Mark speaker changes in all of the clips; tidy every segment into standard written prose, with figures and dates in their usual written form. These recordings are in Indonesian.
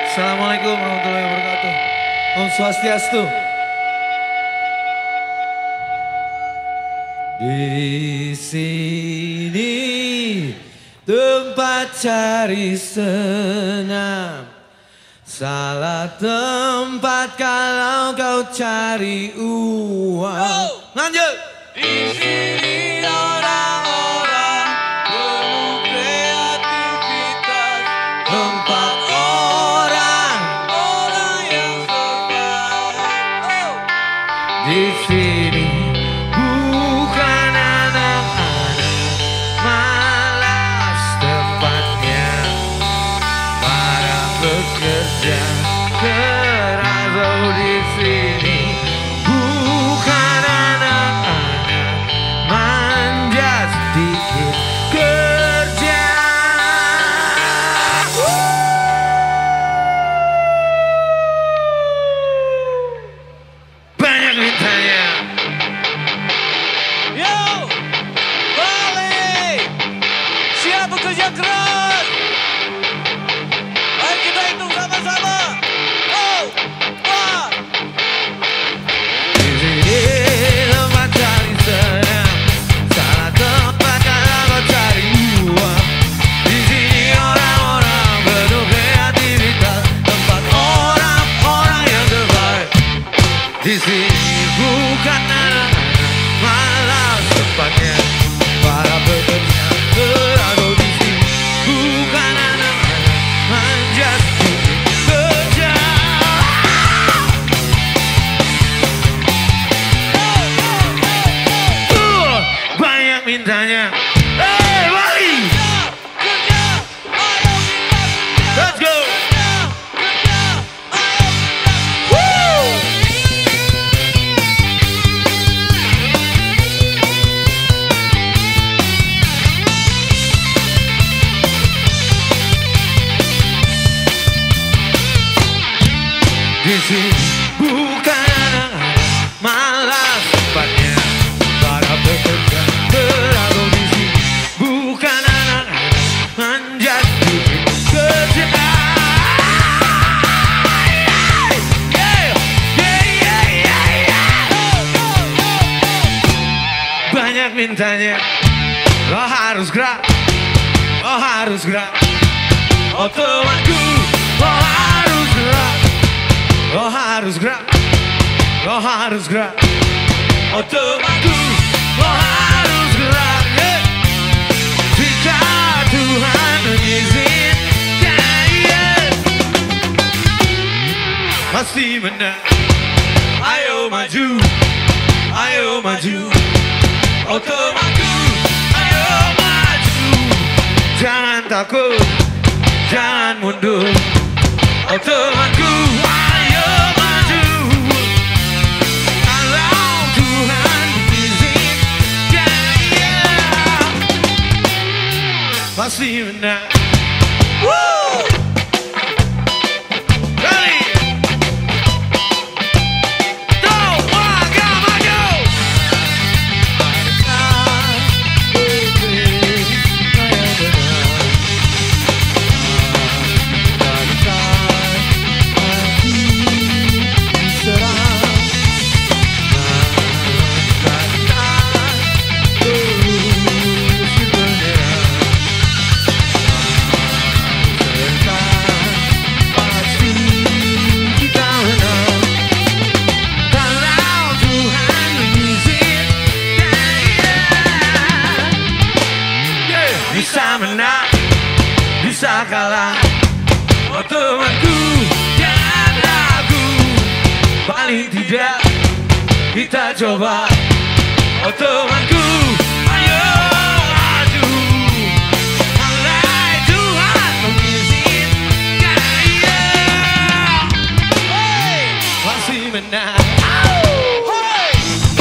Speaker 1: Assalamualaikum warahmatullahi wabarakatuh. Om Swastiastu. Di sini tempat cari senam, salah tempat kalau kau cari uang. Lanjut. Di sini orang-orang penuh kreativitas, tempat orang yang sukses. Di sini bukan anak-anak malas, tempatnya para pekerja keras. Oh, di sini bukan anak-anak manja, sedikit kerja. Banyak mintanya.
Speaker 2: Yo, balik. Siap bekerja keras. Ayo kita hitung sama-sama. Oh, wah.
Speaker 1: Di sini tempat cari senam, salah tempat kalau kau cari uang. Di sini orang-orang penuh kreativitas, tempat orang-orang yang terbaik. Di sini bukan anak-anak malas, tempatnya para pekerja keras. Oh, di sini bukan anak-anak manja, sedikit kerja. Banyak mintanya. Hey, Bali!
Speaker 2: Kerja, ayo kita kerja.
Speaker 1: Let's go!
Speaker 2: Kerja, ayo kita kerja.
Speaker 1: Woo! Di sini bukan anak-anak malas, tempatnya para pekerja keras. Oh, di sini bukan anak-anak manja, sedikit kerja. Banyak mintanya. Lo harus gerak, lo harus gerak. Oh, temanku, lo harus gerak, lo harus gerak, lo harus gerak. Oh, temanku, lo harus gerak. Yeah. Jika Tuhan mengizinkan, yeah, pasti menang. Ayo maju, ayo maju. Oh, temanku, ayo maju. Jangan takut, jangan mundur. Oh, temanku, ayo maju. Kalau Tuhan mengizinkan, yeah, pasti menang. Woo! Ready? Go! Maju, maju! Bisa menang, bisa kalah. Oh, temanku, jangan ragu. Paling tidak kita coba. Oh, temanku, ayo maju. Andai Tuhan mengizinkan, yeah, hey, pasti menang.
Speaker 2: Hey.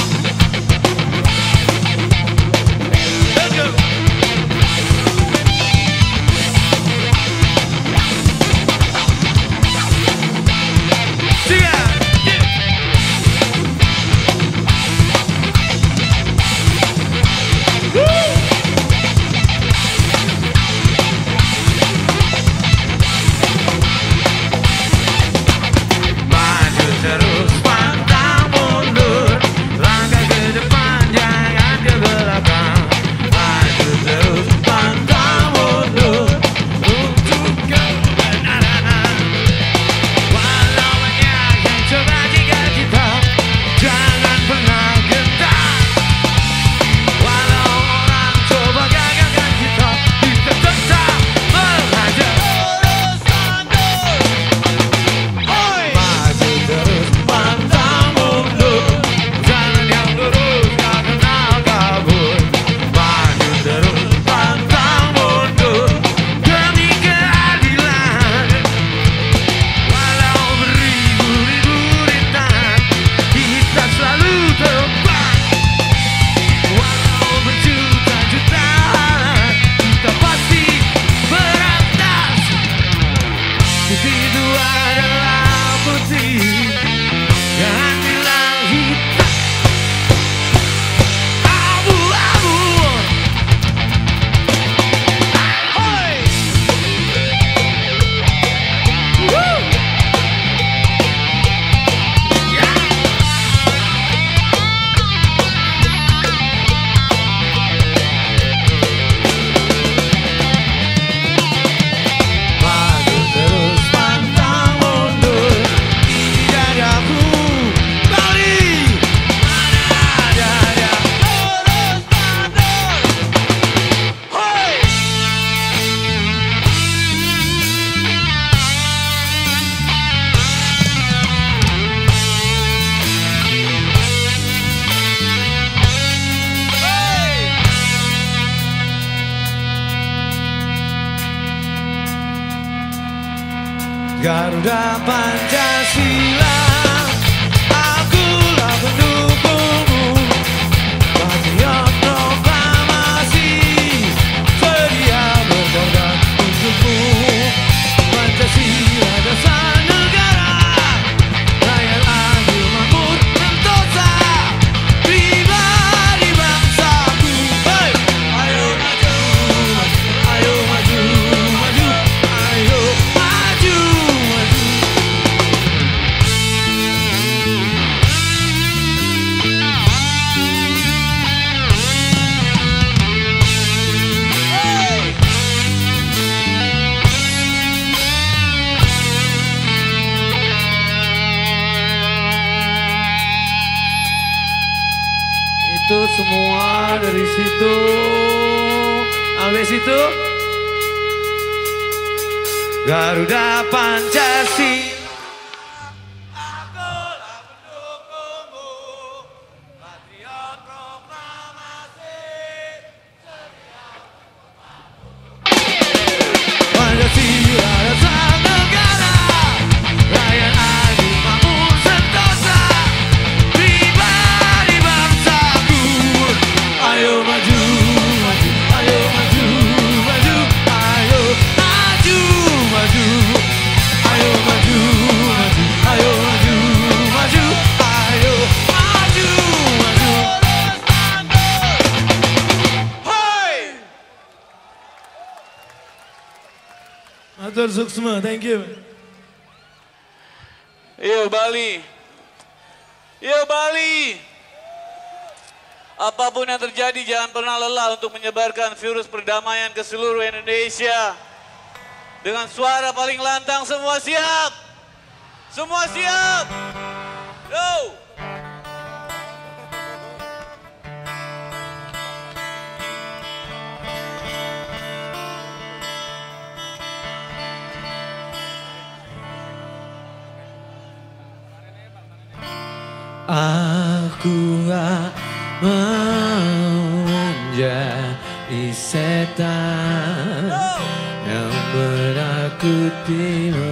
Speaker 1: Let's go. Woo! Garuda Pancasila, akulah pendukungmu, patriot proklamasi, sedia berkorban untukmu. Pancasila dasar negara, rakyat adil makmur sentosa, pribadi bangsaku. Hey! Ayo maju, ayo maju, maju, ayo maju, maju. Itu semua dari situ, habis itu Garuda Pancasila, akulah pendukungmu, patriot proklamasi, Pancasila dasar negara, rakyat adil makmur sentosa, pribadi bangsaku. Ayo maju, maju, ayo maju, maju, ayo maju, maju, ayo maju, maju, ayo maju, maju, ayo maju, maju. Hai! Matur suksma, thank you.
Speaker 2: Yo Bali. Yo Bali. Apapun yang terjadi jangan pernah lelah untuk menyebarkan virus perdamaian ke seluruh Indonesia. Dengan suara paling lantang semua siap. Semua siap. Go.
Speaker 1: Aku gak mau menjadi setan yang menakutimu.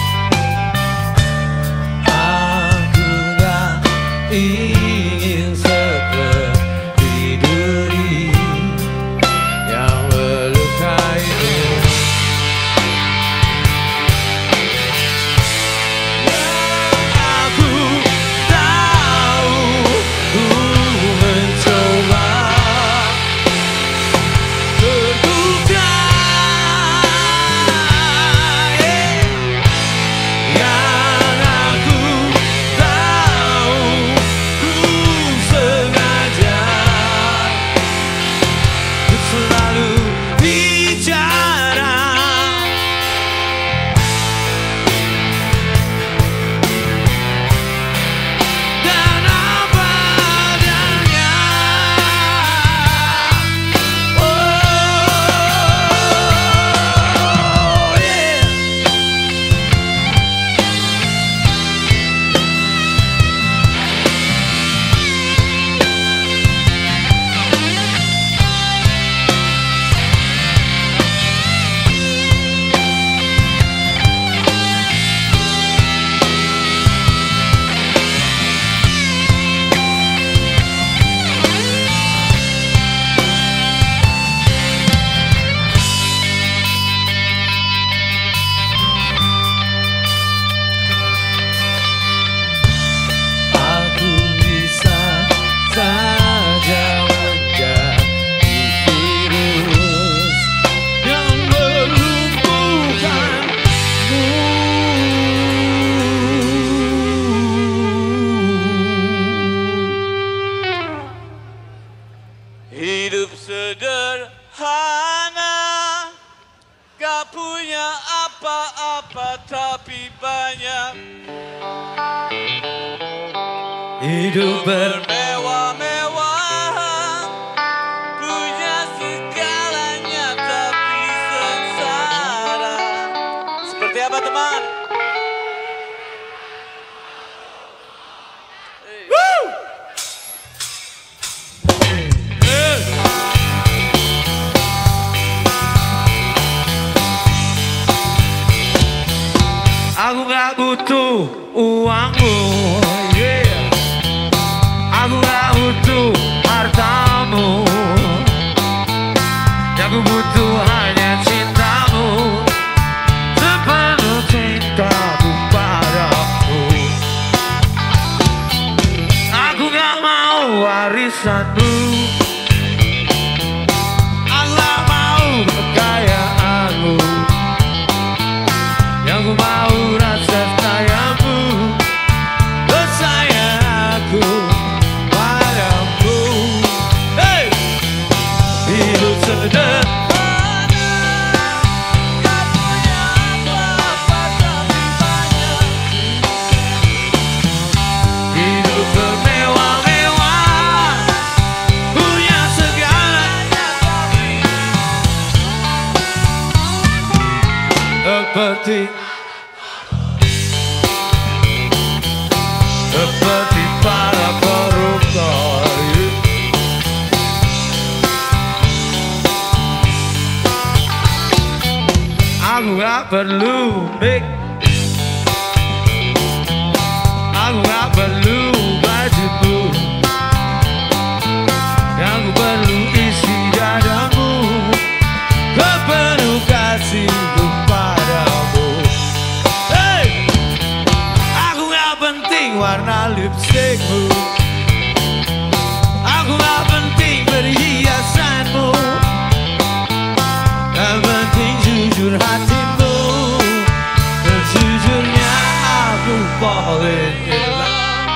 Speaker 1: ingin
Speaker 2: banyak,
Speaker 1: Hidup
Speaker 2: bermewah-mewahan, punya segalanya tapi sengsara. Seperti apa teman?
Speaker 1: Aku gak butuh uangmu, yeah. Aku gak butuh hartamu, yang aku butuh hanya cintamu, sepenuh cintaku padamu. Aku gak mau warisanmu, aku gak mau kekayaanmu, yang ku mau rasa sayangmu, sayang aku padamu. Hey! Hidup sederhana,
Speaker 2: Gak punya apa-apa tapi banyak,
Speaker 1: hidup bermewah-mewah, punya segalanya seperti para koruptor. Aku gak perlu make, aku gak perlu bajumu, yang ku perlu isi dadamu, penuh kasihku padamu. Hey! Aku gak penting warna lipstikmu, aku gak penting perhiasanmu, yang penting jujur hatimu, sejujurnya aku falling in love.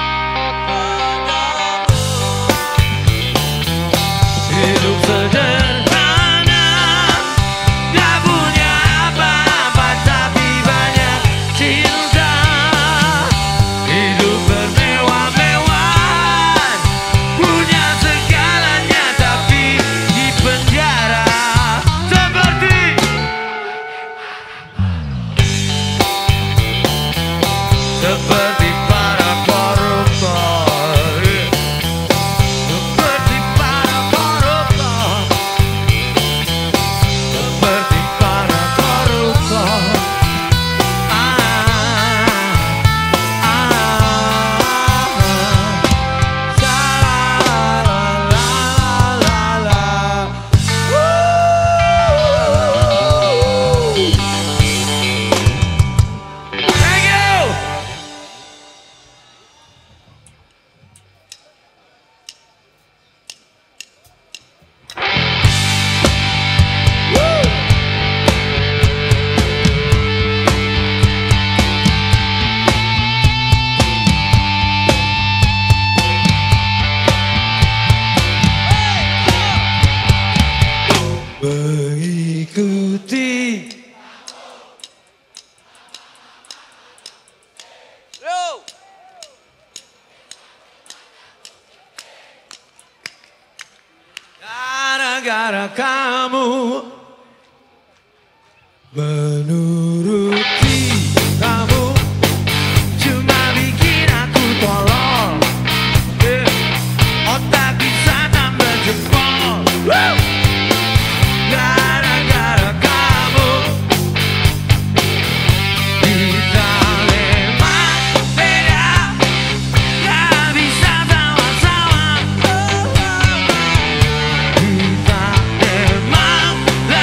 Speaker 1: Hidup sederhana, gak punya apa-apa tapi banyak cinta. Hidup bermewah-mewahan, punya segalanya tapi di penjara. Seperti para koruptor, seperti para koruptor, seperti para koruptor. Thank you. Mengikuti
Speaker 2: yo,
Speaker 1: gara-gara kamu, menuruti kamu cuma bikin aku tolol, yeah. Otak bisa tambah jempol. Woo! Gara-gara kamu, kita memang beda, gak bisa sama-sama. Kita memang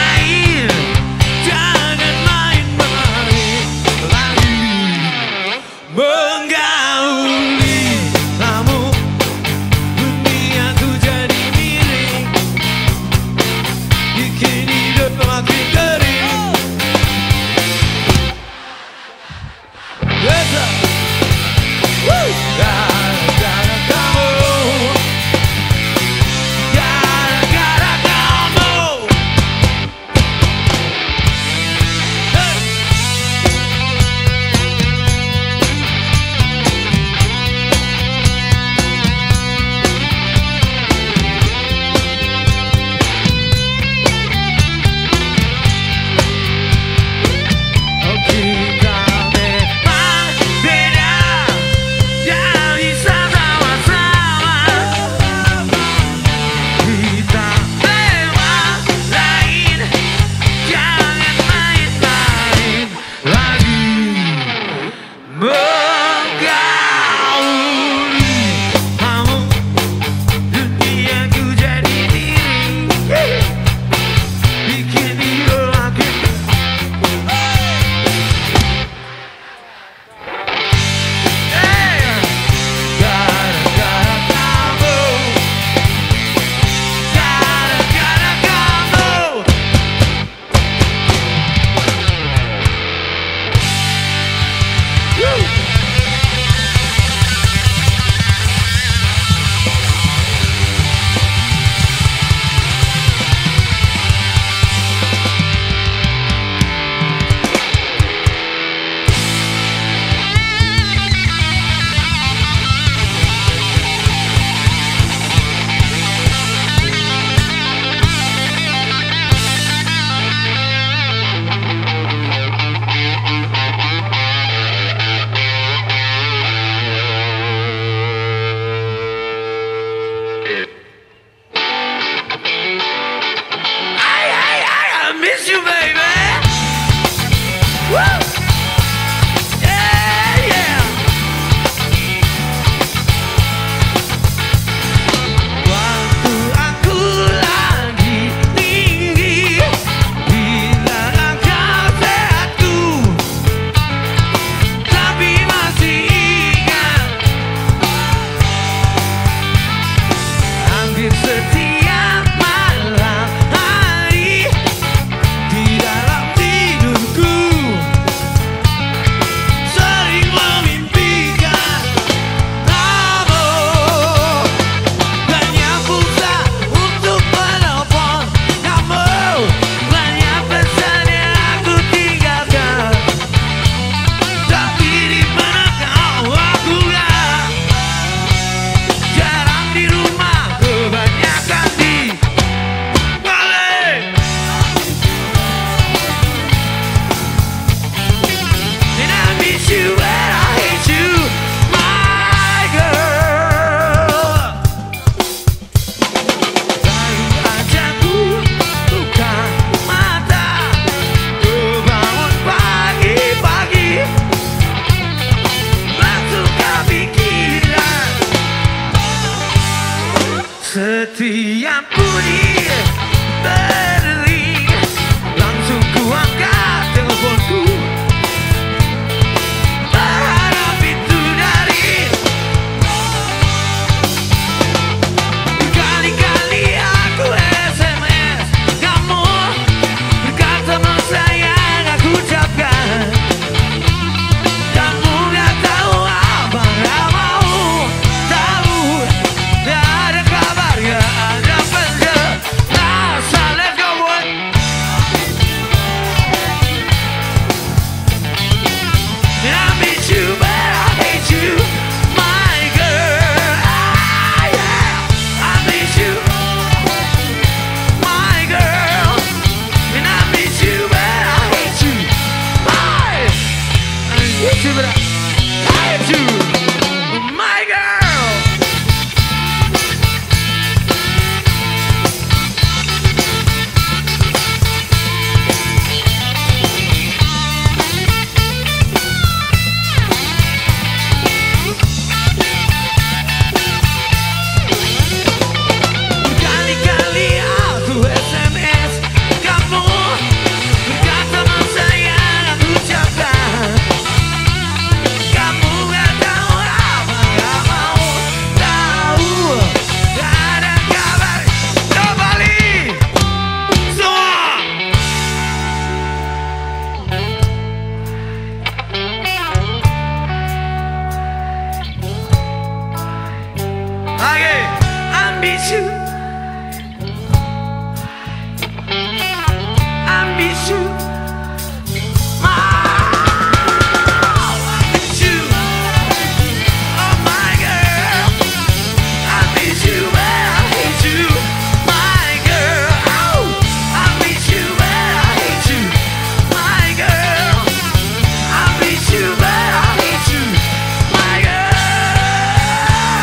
Speaker 3: Setiap bunyi berdering, langsung ku angkat teleponku. Berharap itu dari kali-kali aku SMS kamu, berkata sayang aku ucapkan. Kamu gak tahu apa, gak mau tahu. Gak ada kabar, gak ada penjelasan. Let's go boy. I miss you but I hate you, my girl. Ah, yeah. I miss you, my girl. And I miss you but I hate you, my. I miss you but I hate you, my girl. Kali-kali aku SMS kamu, berkata sayang aku ucapkan. Kamu gak tahu apa, gak mau tahu. Gak ada kabar. Kembali semua. Okay, I miss you. I miss you. I miss you. Oh my girl. I miss you but I hate you, my girl. Oh, I miss you but I hate you, my girl. I miss you but I hate you, my girl.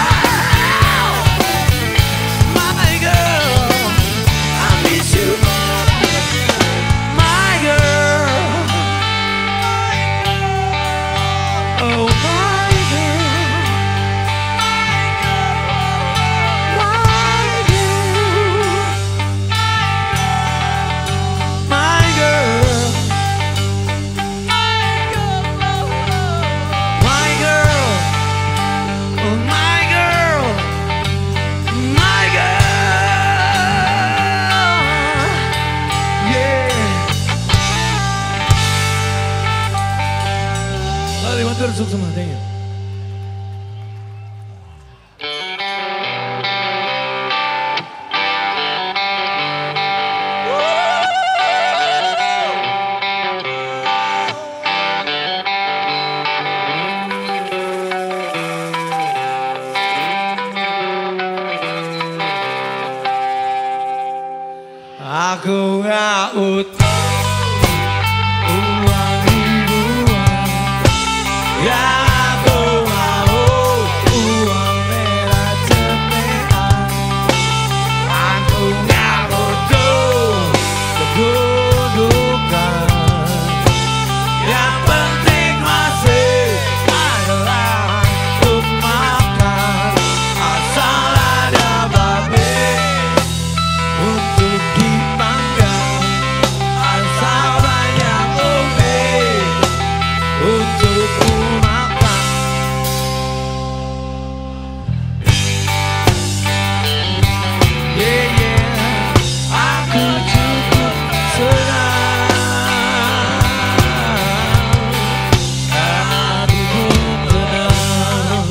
Speaker 3: My girl. I miss you, my girl. Oh my girl. My girl. My girl. Oh my girl. My girl. Yeah.
Speaker 1: Lali, mantur suk semua, thank you. Aku gak utuh uang ribuan, yang aku mau uang merah cepetan. Aku gak butuh kedudukan, yang penting masih adalah untuk makan. Asal ada babe untuk dipanggang, asal banyak obe untuk ku makan. Yeah, yeah, aku cukup senang. Aku pun tenang.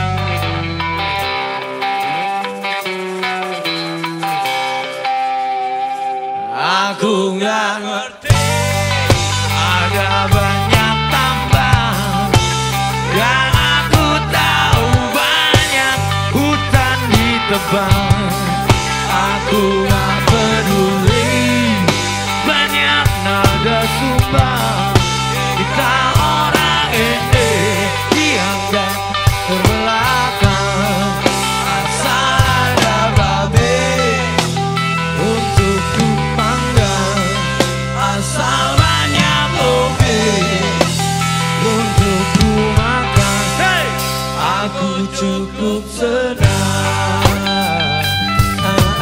Speaker 1: Aku gak ngerti ada banyak tambang, yang aku tahu banyak hutan ditebang. Aku gak peduli banyak nada sumbang. Kita orang ini dianggap terbelakang. Asal ada babe untuk ku panggang, asal banyak obe untuk ku makan. Hey! Aku cukup senang.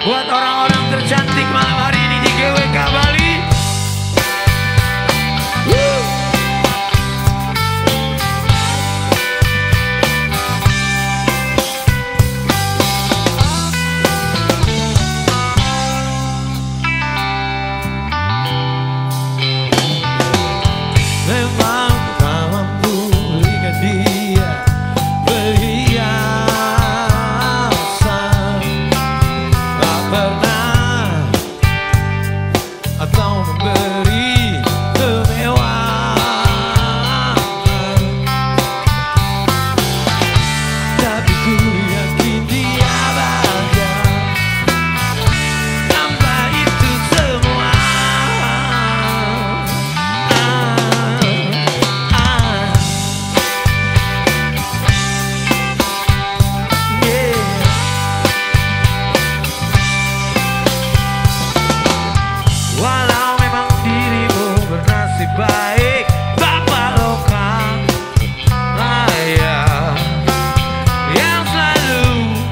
Speaker 3: Buat orang-orang tercantik malam hari ini di GWK Bali.
Speaker 1: Memang tak mampu berikan dia perhiasan, tak pernah atau memberi kemewahan, tapi ku yakin dia bahagia tanpa itu semua.
Speaker 3: Walau memang dirimu bernasib baik, Bapak Loka Raya, yang selalu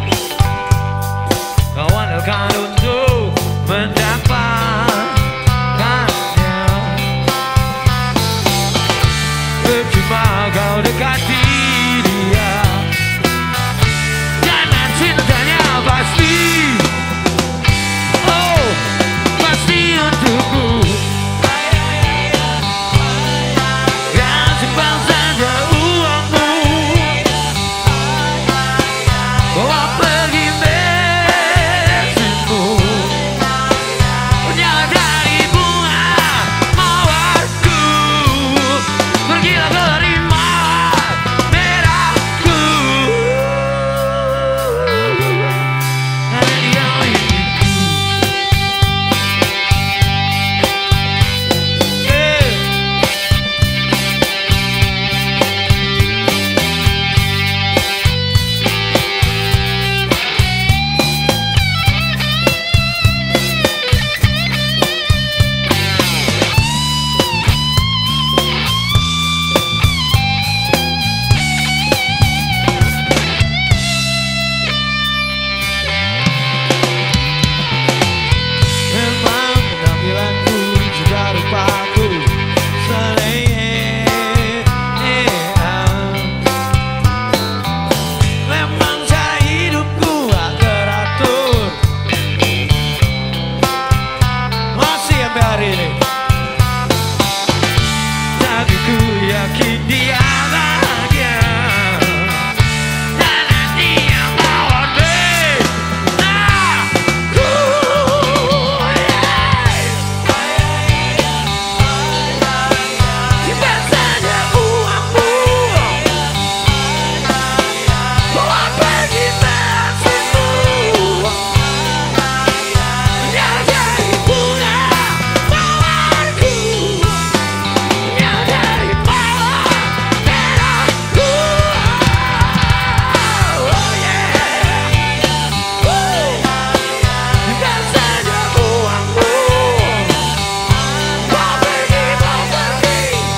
Speaker 3: kau andalkan untuk mendapatkannya. Percuma kau dekati dia, karena cintanya pasti, oh pasti untukku. Yang simpan saja uangmu, bawa pergi bensinmu, nyala dari bunga mawarku, pergilah ke rimau merahku. Hanya dia milikku.
Speaker 1: Memang penampilanku juga rupaku selean, memang cara hidupku gak teratur, masih sampai hari ini. Tapi ku yakin dia bahagia,
Speaker 3: Dan nanti yang bawa benakku. Simpan saja uangmu, bawa pergi bensinmu, yang jadi bunga mawarku, yang dari mawar merahku. Oh yeah. Simpan saja uangmu, bawa pergi, bawa pergi.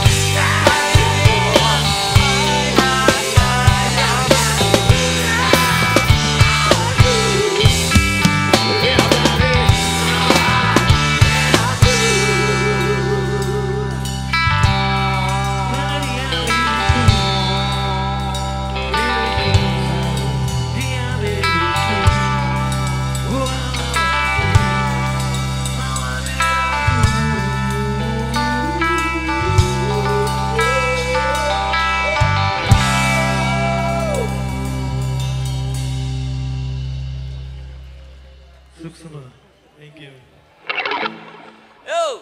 Speaker 1: Suksema. Thank you.
Speaker 2: Yo.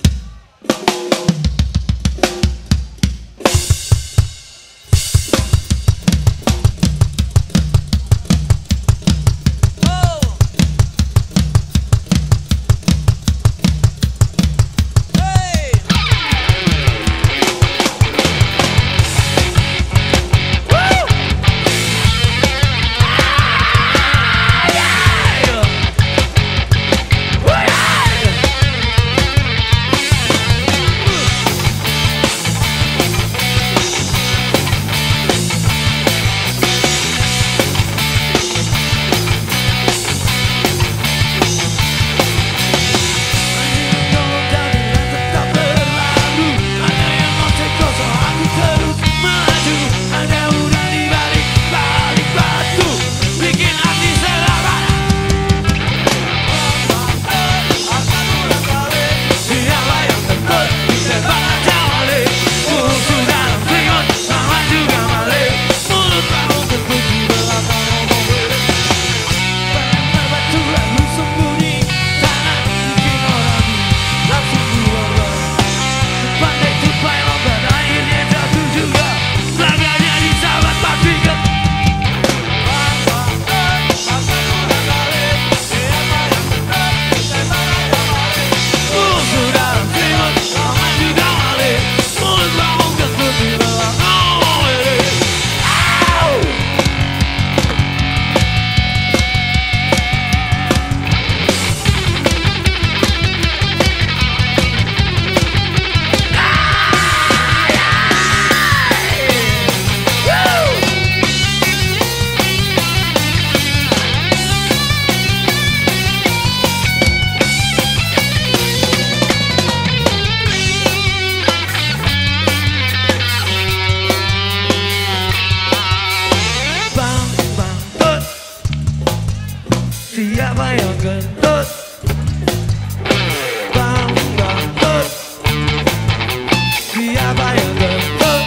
Speaker 2: Oh. Hey. Woo.
Speaker 1: siapa yang kentut? Bang, bangkut. Siapa yang kentut?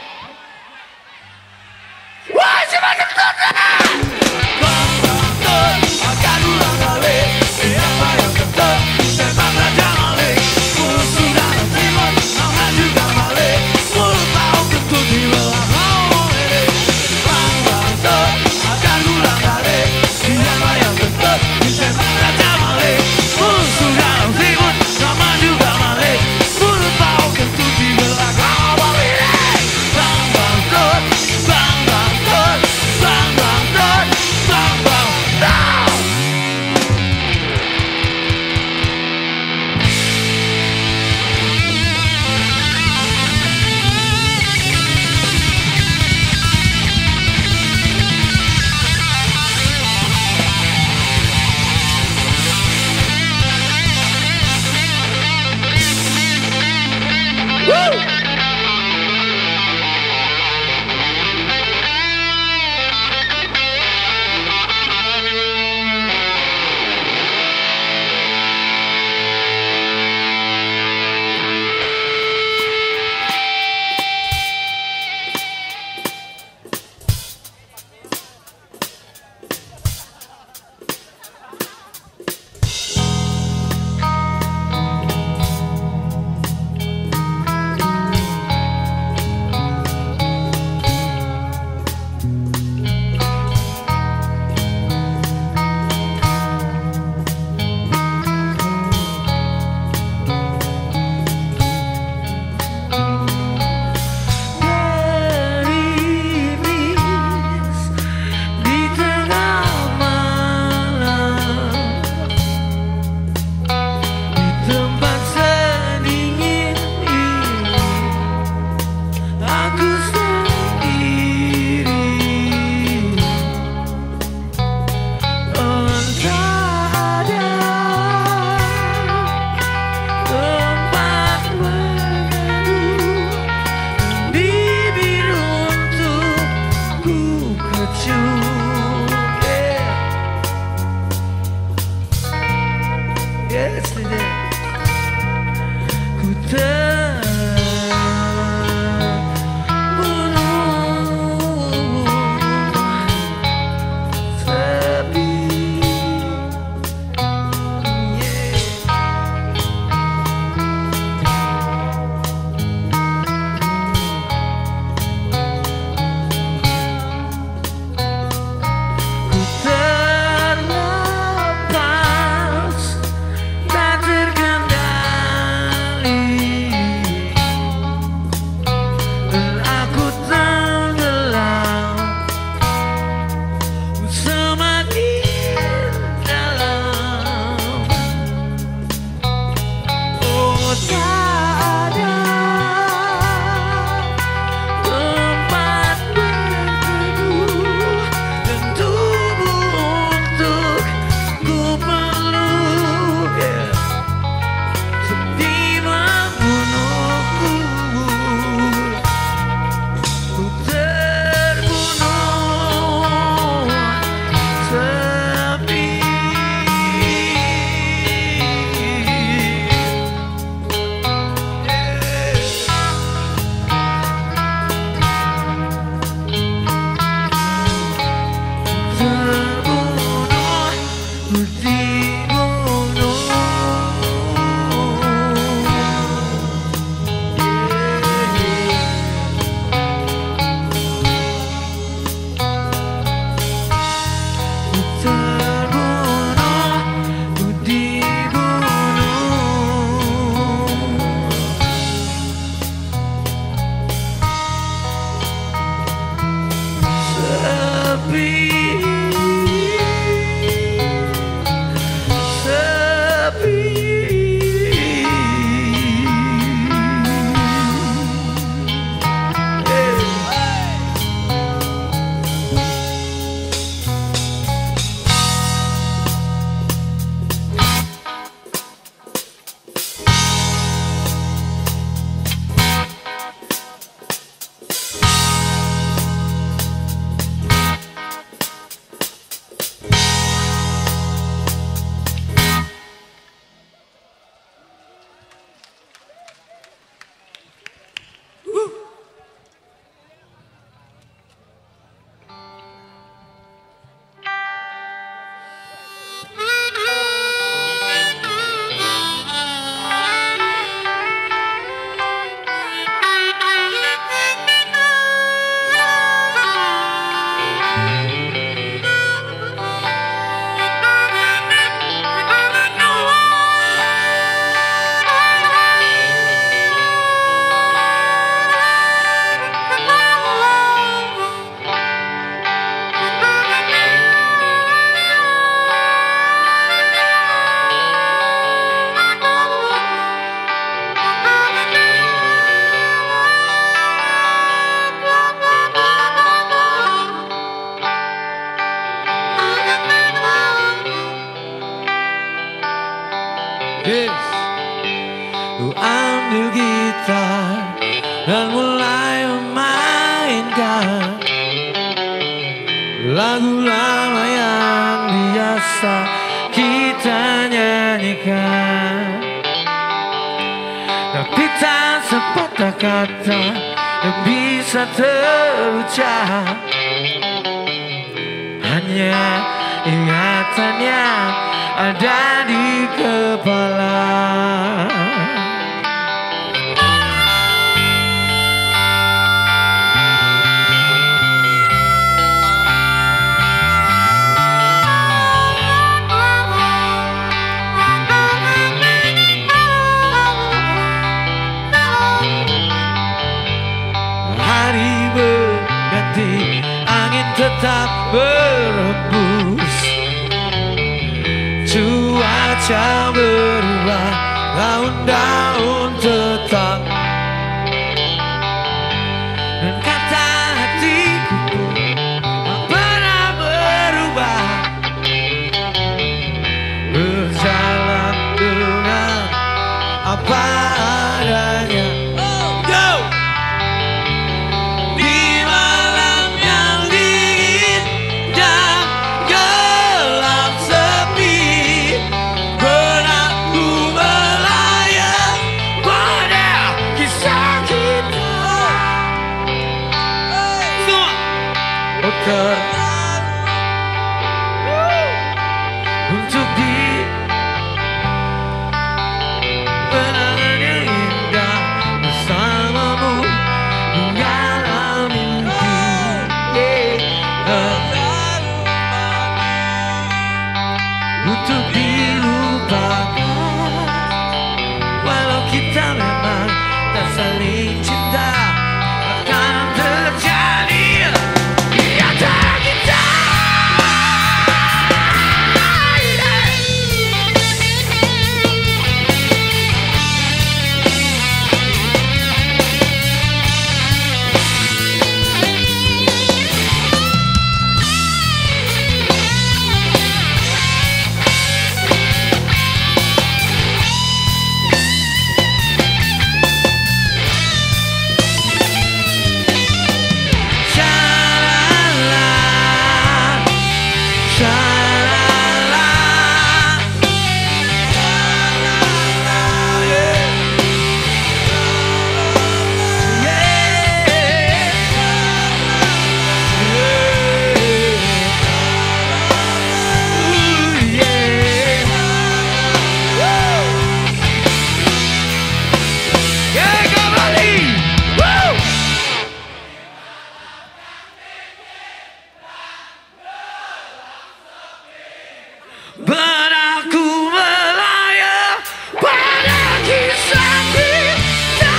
Speaker 1: Wah, siapa kentut? Bang, bangkut. Akan ulang balik. Siapa yang kentut? Sepak raja Malik. Mulut sudah tertimbun, nama juga Malik. Mulut tahu kentut di belakang ini. Bang, bangkut. Akan ulang balik. Siapa yang kentut? Sepak raja Malik. Mulut sudah tertimbun, nama juga Malik. Mulut tahu kentut di belakang ini. Bang, bangkut. Bang, bangkut. Bang, bangkut. Bang, bangkut. Yes. Ku ambil gitar dan mulai memainkan lagu lama yang biasa kita nyanyikan. Tapi tak sepatah kata yang bisa terucap, hanya ingatan yang ada di kepala. Hari berganti, angin tetap berhembus, cuaca berubah, daun-daun tetap, dan kata hatiku pun tak pernah berubah, berjalan dengan apa adanya. Untuk di kenangan yang indah bersamamu dalam mimpi, untuk dilupakan, walau kita memang tak saling cinta, akan terjadi di antara kita. Benakku melayang pada kisah kita.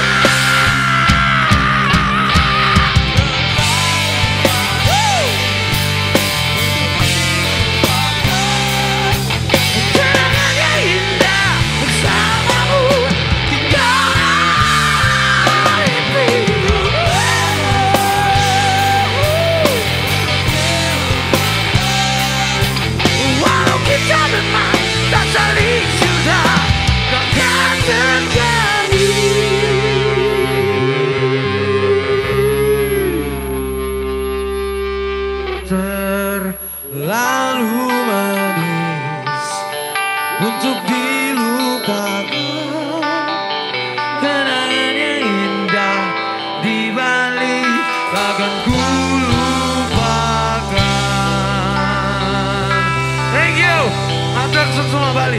Speaker 1: Kenangan yang indah bersamamu tinggal mimpiku. Walau kita memang tak saling cinta, takkan terjadi. Terlalu manis untuk dilupakan, kenangan yang indah di balik takkan ku lupakan. Thank you, atur semua Bali.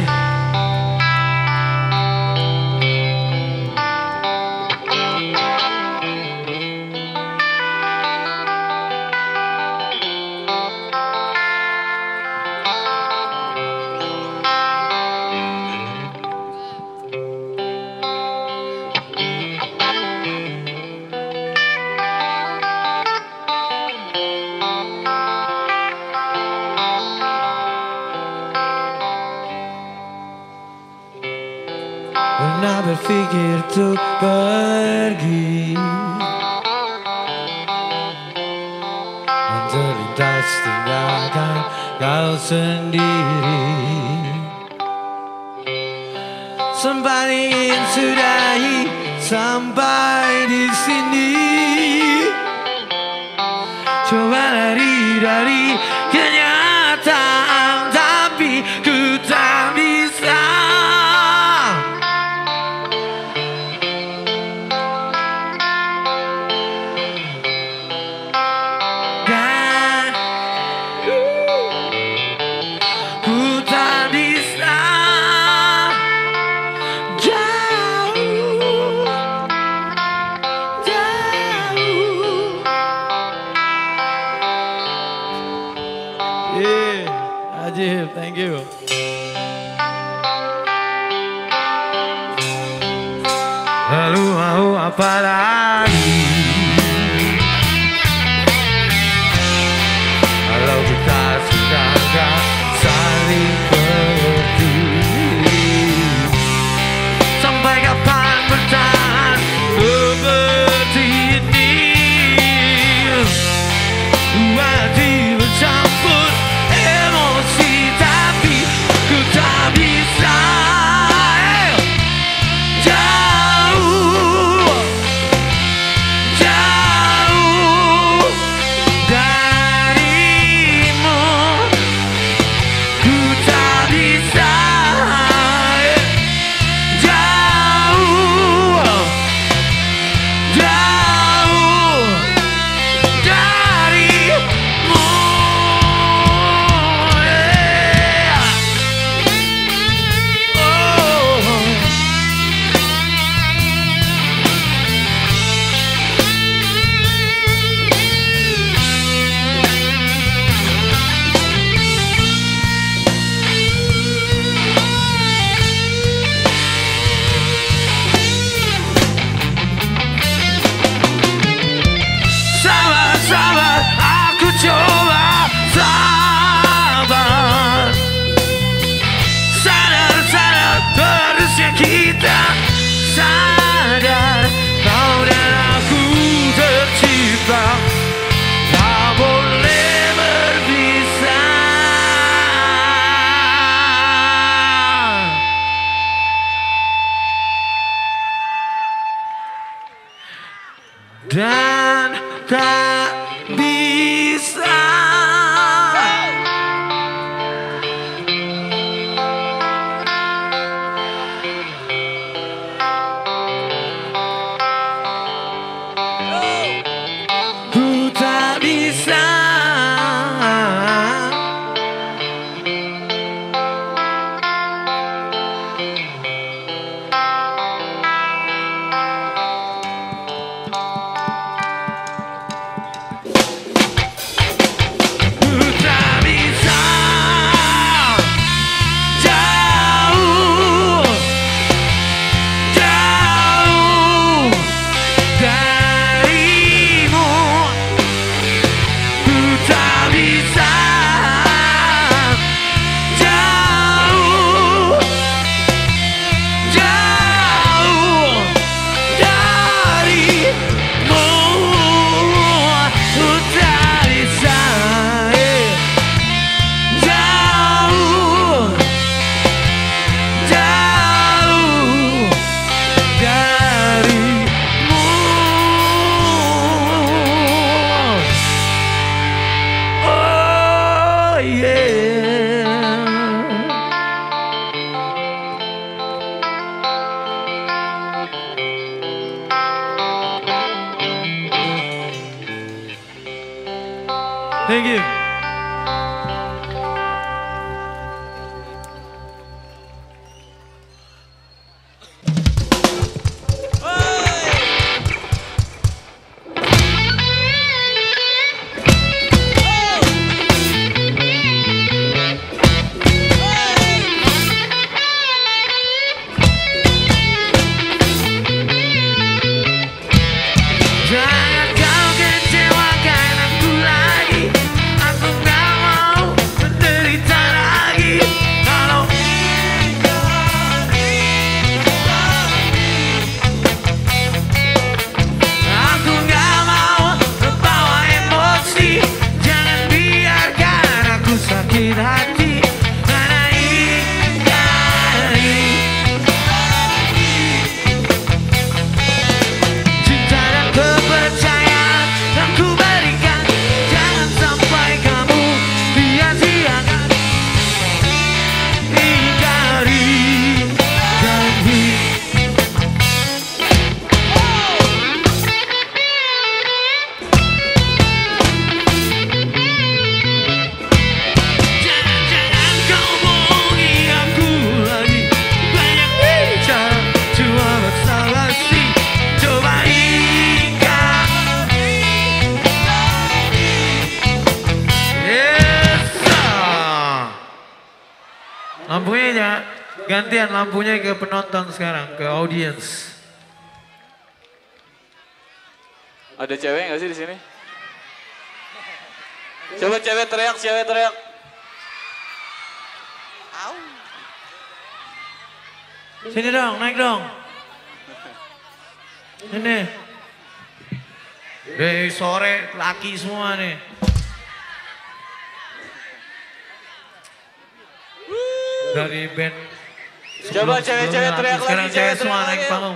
Speaker 1: Pernah berpikir untuk pergi, dan terlintas tinggalkan kau sendiri.
Speaker 3: sampai ingin sudahi sampai di sini. Coba lari dari kenyataan, tapi ku tak bisa. Dan ku tak bisa jauh. Yeah, Ajib, thank you. Lalu mau apa lagi? Kalau kita sudah gak saling mengerti, sampai kapan bertahan seperti ini? Hati bercampur emosi, tapi ku tak bisa jauh, jauh darimu. Ku tak bisa jauh, jauh darimu. Sabar, sabar, aku coba sabar. Sadar, sadar, terusnya kita sadar. Kau dan aku tercipta, tak boleh berpisah. Dan tak bisa ku tak bisa jauh, jauh darimu. Ku tak bisa jauh, jauh darimu. Ku tak bisa jauh, jauh darimu. Oh yeah. Thank you. Jangan kau kecewakan aku lagi.
Speaker 4: Gantian lampunya ke penonton sekarang, ke audience.
Speaker 2: Ada cewek nggak sih di sini? Coba cewek teriak, cewek teriak.
Speaker 4: Sini dong, naik dong. Ini. Dari sore laki semua nih. Dari band.
Speaker 2: Coba cewek-cewek teriak lagi,
Speaker 4: sekarang
Speaker 2: cewek
Speaker 4: cewek semua
Speaker 2: teriak
Speaker 4: naik
Speaker 2: lagi.
Speaker 4: panggung.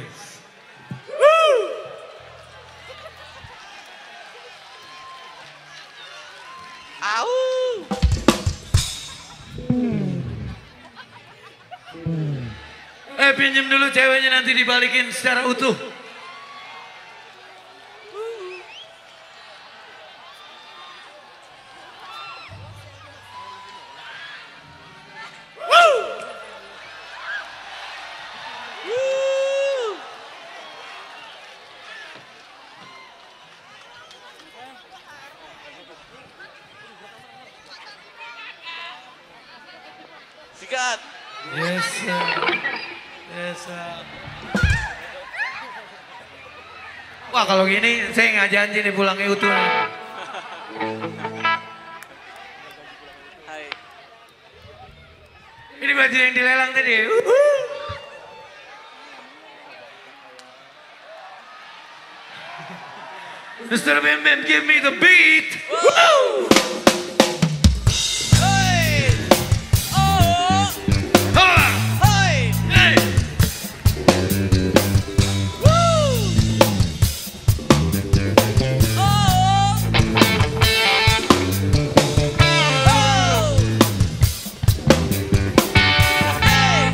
Speaker 4: Pinjem dulu ceweknya nanti dibalikin secara utuh.
Speaker 2: Sikat.
Speaker 4: Yes, sir. Yes, sir. Wah kalau gini saya nggak janji nih pulangnya utuh.
Speaker 2: Hai.
Speaker 4: Ini baju yang dilelang tadi. Mr. Bim Bim, give me the beat. Woo!
Speaker 2: Hey. Oh.
Speaker 4: Hola!
Speaker 2: Hey.
Speaker 4: Hey!
Speaker 2: Woo. Oh. Oh. Hey.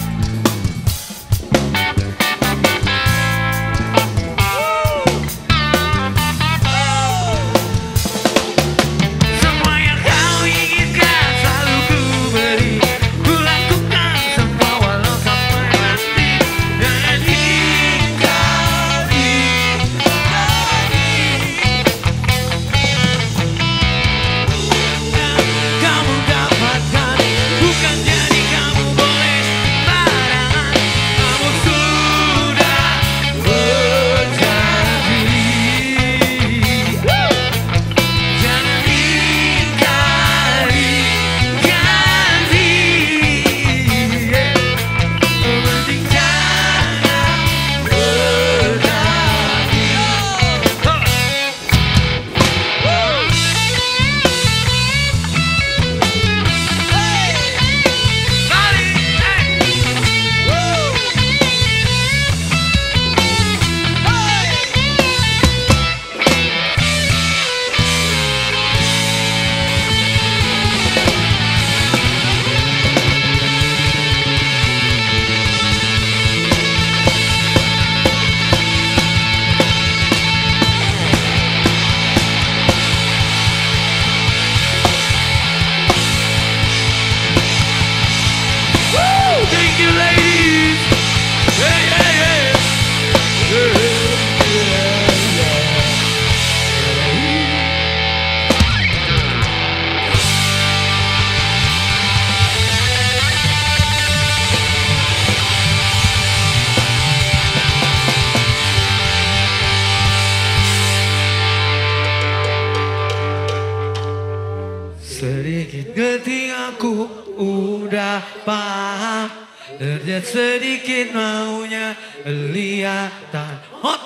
Speaker 4: Semua yang kau inginkan selalu ku beri. Ku lakukan semua walau sampai mati. Dan ingkari. Kamu dapatkan bukan jadi kamu boleh sembarangan. Kamu sudah berjanji. Jangan ingkari janji. Penting jangan berhenti. Thank you, ladies. Hey, hey, hey. Sedikit detik aku udah paham. Terlihat sedikit maunya kelihatan hot.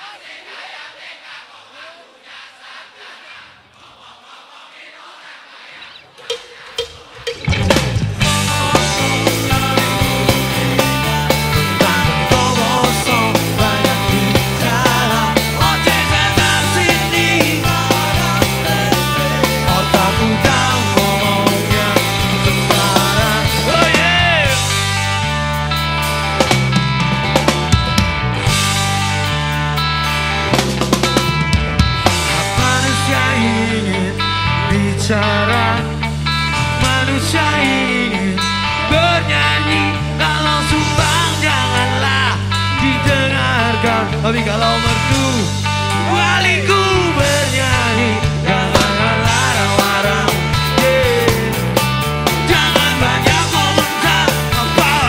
Speaker 4: Bicara manusia ingin bernyanyi, kalau sumbang janganlah didengarkan. Tapi kalau merdu waliku bernyanyi, jangan larang-larang. Jangan banyak komentar, apa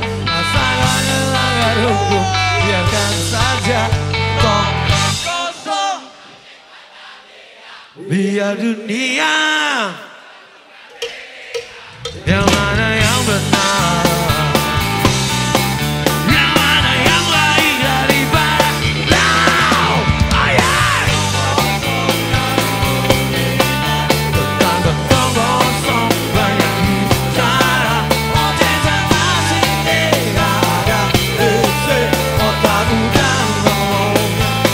Speaker 4: Masalahnya langgar hukum, biarkan saja
Speaker 2: kosong.
Speaker 4: biar dunia yang mana yang benar, yang mana yang baik daripada now. Tentang kosong kosong banyak bicara, otak masih tidak ada isi, otak udah ngomong.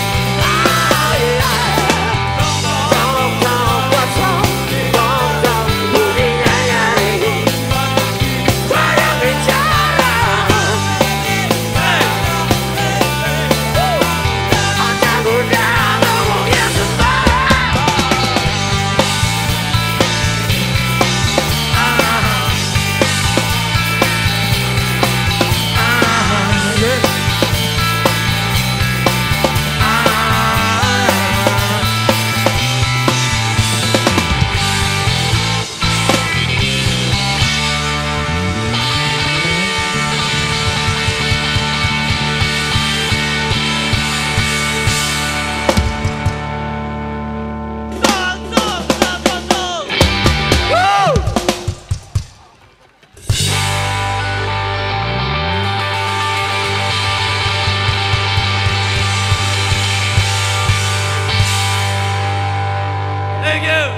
Speaker 2: Thank you.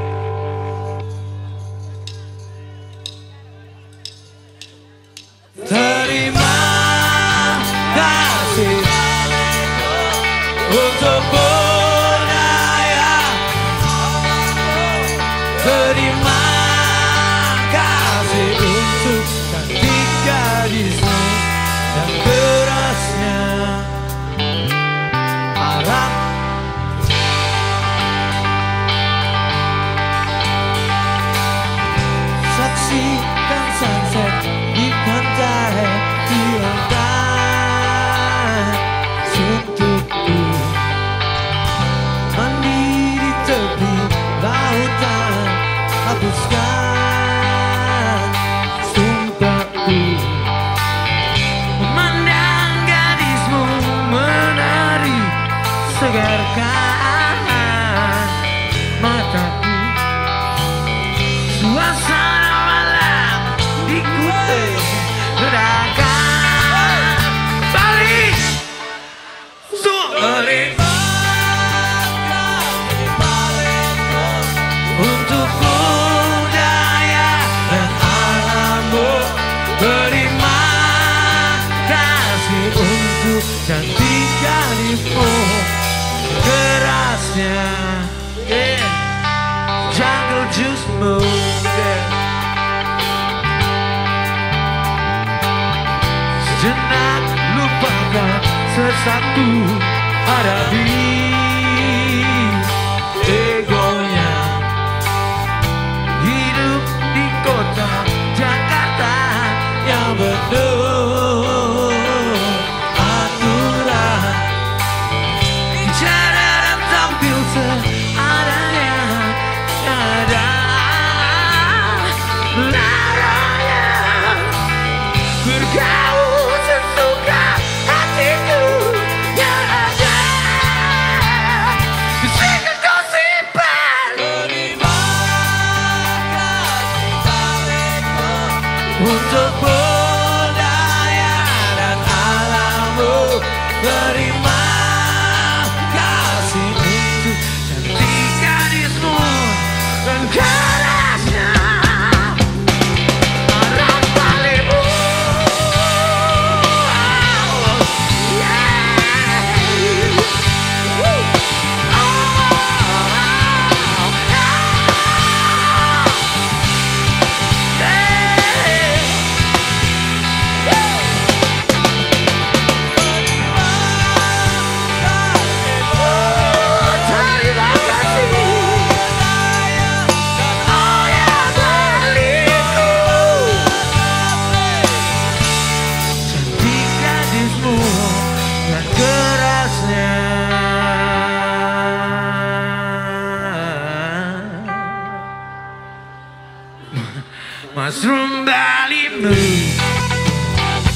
Speaker 4: Terima kasih untuk budaya. Terima kasih untuk cantik gadismu dan kerasnya harap. Saksikan sunset di pantai di lautan, untukku mandi di tepi lautan, hapuskan sumpahku. Memandang gadismu menari, segarkan mataku. Suasana malam ikuti gerakan balik terima untuk budaya dan alammu. Terima kasih untuk cantik gadismu, kerasnya jungle juice move. Sejenak lupakan sesuatu, hadapi egonya. Hidup di kota Jakarta yang penuh aturan, bicara dan tampil seadanya, ada larangan bergaul sesuka hatiku yang ada. Bisikan gosipan, terima kasih balikmu untuk budaya dan alammu. Terima kasih untuk cantik gadismu dan kerasnya arah balikmu. Mushroom Valley Blues.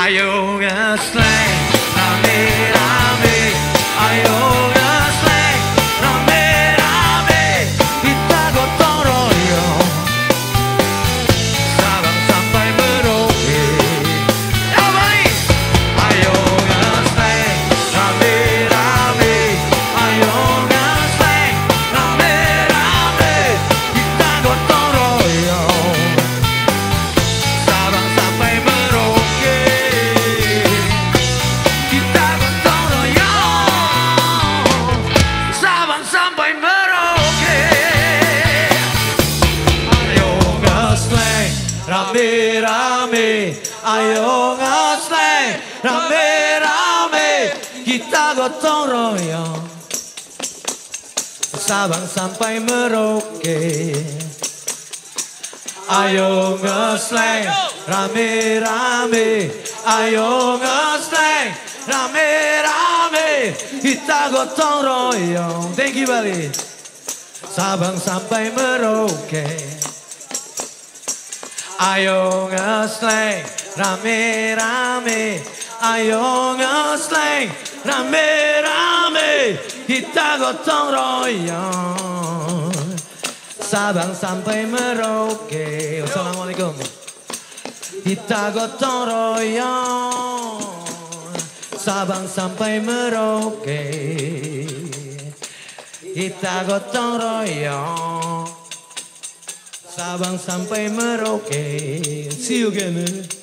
Speaker 4: Ayo nge-slang rame-rame, ayo nge-slang rame-rame, kita gotong royong Sabang sampai Merauke. Ayo nge-slang rame-rame, ayo nge-slang rame-rame, kita gotong royong Sabang sampai Merauke. Kita gotong royong Sabang sampai Merauke. Ayo nge-slang rame-rame, ayo nge-slang rame-rame, kita gotong royong Sabang sampai Merauke. Ayo nge-slang rame-rame, ayo nge-slang rame-rame, kita gotong royong. Thank you Bali. Sabang sampai Merauke. Ayo nge-slang rame-rame, ayo nge-slang rame-rame, kita gotong royong Sabang sampai Merauke. Wassalamualaikum. Kita gotong royong Sabang sampai Merauke. Kita gotong royong Sabang sampai Merauke. See you again.